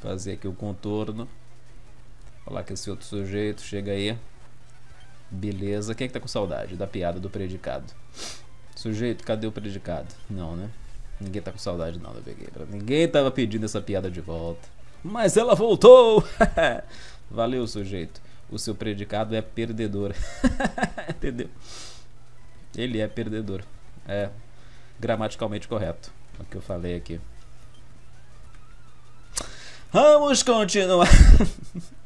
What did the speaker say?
Fazer aqui o contorno. Falar que esse outro sujeito chega aí. Beleza. Quem é que tá com saudade da piada do predicado? Sujeito, cadê o predicado? Não, né? Ninguém tá com saudade não da Begueira. Ninguém tava pedindo essa piada de volta. Mas ela voltou! Valeu, sujeito. O seu predicado é perdedor. Entendeu? Ele é perdedor. É gramaticalmente correto o que eu falei aqui. Vamos continuar.